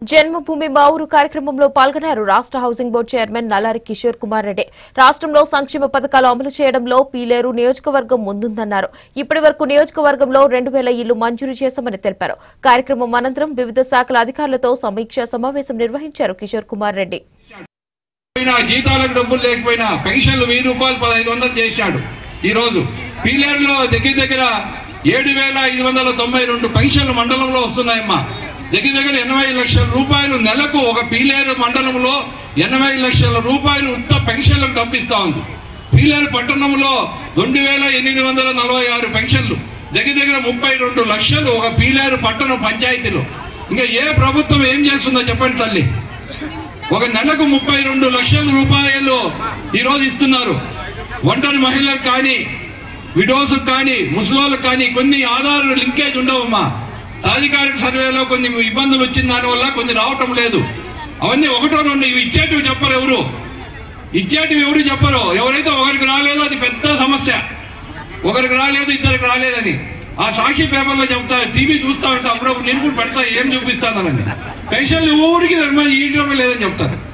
జన్మభూమి మా ఊరు కార్యక్రమంలో పాల్గొన్నారు రాష్ట్ర housing board chairman Nallari Kishore Kumar Reddy. రాష్ట్రంలో సంక్షేమ పథకాలు అమలు చేయడంలో పీలేరు నియోజకవర్గం ముందుందన్నారు. ఇప్పటి వరకు నియోజకవర్గంలో 2000 ఇళ్లు మంజూరు చేశామని తెలిపారు. కార్యక్రమం అనంతరం వివిధ శాఖల అధికారులతో సమీక్షా సమావేశం నిర్వహించారు కిషోర్ కుమార్ రెడ్డి. జీతాలకు డబ్బులు లేకపోయినా పెన్షన్లు 1000 రూపాయలు 1500 చేశాడు. ఈ రోజు పీలేరులో దగ్గర 7592 పెన్షన్లు మండలంలో వస్తున్నాయమ్మా. దగ్గర 80 లక్షల రూపాయలు నెలకు ఒక పీలేరు మండలంలో 80 లక్షల రూపాయలు ఉత్త పెన్షన్లకు డబ్బిస్తా ఉంది. పీలేరు పట్టణంలో 2846 పెన్షన్లు, దగ్గర 32 లక్షలు ఒక పీలేరు పట్టణ పంచాయతీలో. ఇంకా ఏ ప్రభుత్వం ఏం చేస్తుందో చెప్పండి తల్లి. ఒక నెలకు 32 లక్షల రూపాయలు ఈరోజు ఇస్తున్నారు. ఒంటరి మహిళలకు కానీ, విడోస్కి కానీ, ముసలోళ్ళకి కానీ కొన్ని ఆధార్ లింకేజ్ ఉండవమ్మా. అధికారిక సర్వేలో కొన్ని ఇబ్బందులు వచ్చిన దానివల్ల కొన్ని రావటం లేదు. అవన్నీ ఒకటో రెండు ఇవి ఇచ్చేటివి చెప్పరు. ఎవరు చెప్పరు. ఎవరైతే ఒకరికి రాలేదో అది పెద్ద సమస్య. ఒకరికి రాలేదు, ఇద్దరికి రాలేదని ఆ సాక్షి పేపర్లో చెప్తా, టీవీ చూస్తా ఉంటా, అప్పుడప్పుడు నేను కూడా పెడతా, ఏం చూపిస్తానని. పెన్షన్లు ఊరికి ఇవ్వడం లేదని చెప్తారు.